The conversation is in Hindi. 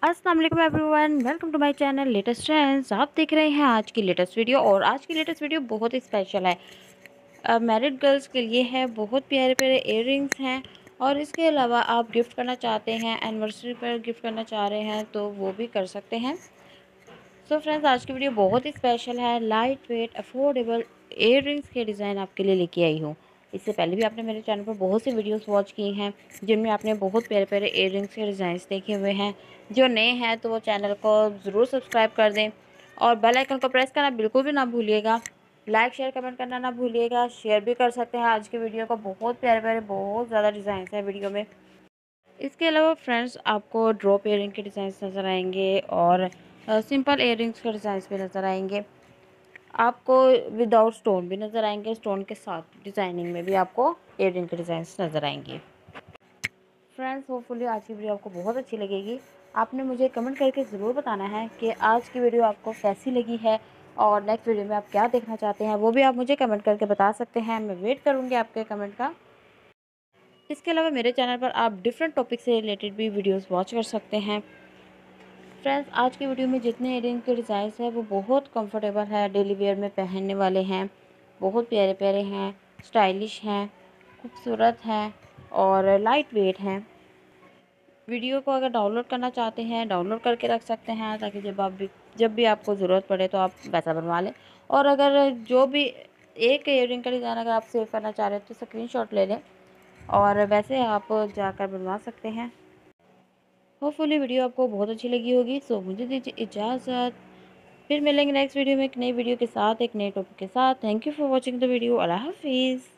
अस्सलाम वालेकुम everyone, welcome to my channel latest trends. आप देख रहे हैं आज की लेटेस्ट वीडियो और आज की लेटेस्ट वीडियो बहुत ही स्पेशल है। मैरिड गर्ल्स के लिए है। बहुत प्यारे प्यारे इयररिंग्स हैं और इसके अलावा आप गिफ्ट करना चाहते हैं, एनिवर्सरी पर गिफ्ट करना चाह रहे हैं तो वो भी कर सकते हैं। सो फ्रेंड्स, आज की वीडियो बहुत ही स्पेशल है। लाइट वेट अफोर्डेबल इयररिंग्स के डिज़ाइन आपके लिए लेके आई हूँ। इससे पहले भी आपने मेरे चैनल पर बहुत सी वीडियोस वॉच की हैं जिनमें आपने बहुत प्यारे प्यारे इयररिंग्स के डिज़ाइंस देखे हुए हैं। जो नए हैं तो वो चैनल को ज़रूर सब्सक्राइब कर दें और बेल आइकन को प्रेस करना बिल्कुल भी ना भूलिएगा। लाइक शेयर कमेंट करना ना भूलिएगा। शेयर भी कर सकते हैं आज की वीडियो को। बहुत प्यारे प्यारे बहुत ज़्यादा डिज़ाइंस हैं वीडियो में। इसके अलावा फ्रेंड्स, आपको ड्रॉप इयरिंग के डिज़ाइंस नज़र आएंगे और सिंपल इयरिंग्स के डिज़ाइंस भी नज़र आएंगे। आपको विदाउट स्टोन भी नज़र आएंगे। स्टोन के साथ डिज़ाइनिंग में भी आपको इयरिंग के डिज़ाइंस नज़र आएंगे। फ्रेंड्स, होपफुली आज की वीडियो आपको बहुत अच्छी लगेगी। आपने मुझे कमेंट करके ज़रूर बताना है कि आज की वीडियो आपको कैसी लगी है और नेक्स्ट वीडियो में आप क्या देखना चाहते हैं, वो भी आप मुझे कमेंट करके बता सकते हैं। मैं वेट करूँगी आपके कमेंट का। इसके अलावा मेरे चैनल पर आप डिफरेंट टॉपिक से रिलेटेड भी वीडियोस वॉच कर सकते हैं। फ्रेंड्स, आज की वीडियो में जितने इयरिंग के डिज़ाइंस हैं वो बहुत कंफर्टेबल है, डेली वेयर में पहनने वाले हैं। बहुत प्यारे प्यारे हैं, स्टाइलिश हैं, खूबसूरत हैं और लाइट वेट हैं। वीडियो को अगर डाउनलोड करना चाहते हैं डाउनलोड करके रख सकते हैं ताकि जब भी आपको ज़रूरत पड़े तो आप वैसा बनवा लें। और अगर जो भी एक इयरिंग का डिज़ाइन अगर आप सेव करना चाह रहे हैं तो स्क्रीनशॉट ले लें और वैसे आप जाकर बनवा सकते हैं। होपफुली वीडियो आपको बहुत अच्छी लगी होगी। सो मुझे दीजिए इजाज़त। फिर मिलेंगे नेक्स्ट वीडियो में एक नई वीडियो के साथ, एक नए टॉपिक के साथ। Thank you for watching the video. अल्लाह हाफिज़।